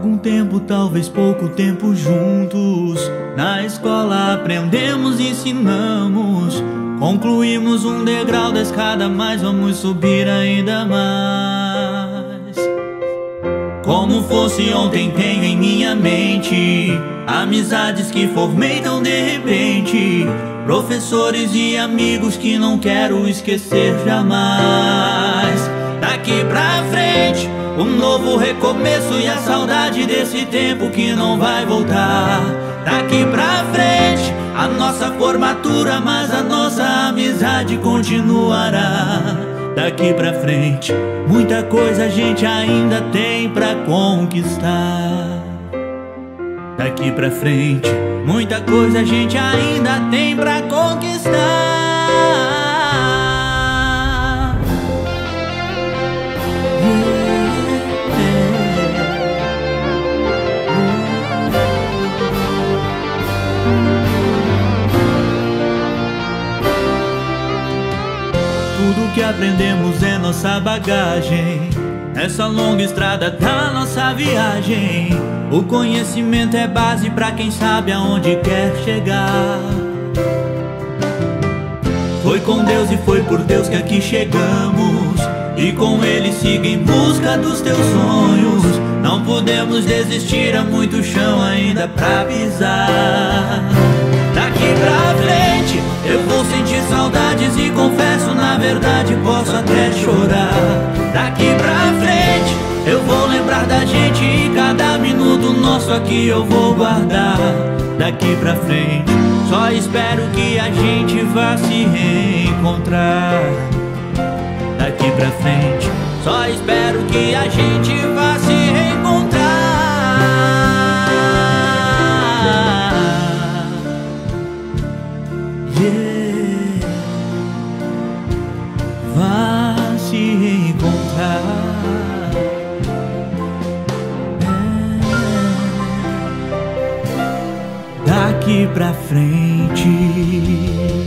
Algum tempo, talvez pouco tempo juntos. Na escola aprendemos, ensinamos, concluímos um degrau da escada, mas vamos subir ainda mais. Como fosse ontem tenho em minha mente amizades que formei tão de repente, professores e amigos que não quero esquecer jamais. Daqui pra frente um novo recomeço e a saudade desse tempo que não vai voltar. Daqui pra frente a nossa formatura, mas a nossa amizade continuará. Daqui pra frente muita coisa a gente ainda tem pra conquistar. Daqui pra frente muita coisa a gente ainda tem pra conquistar. Tudo que aprendemos é nossa bagagem, nessa longa estrada da nossa viagem. O conhecimento é base pra quem sabe aonde quer chegar. Foi com Deus e foi por Deus que aqui chegamos, e com Ele siga em busca dos teus sonhos. Não podemos desistir, há muito chão ainda pra pisar. Daqui pra frente eu vou sentir saudades e confesso, na verdade posso até chorar. Daqui pra frente eu vou lembrar da gente e cada minuto nosso aqui eu vou guardar. Daqui pra frente só espero que a gente vá se reencontrar. Daqui pra frente só espero que a gente vá se reencontrar. Yeah. Vá se reencontrar. Daqui pra frente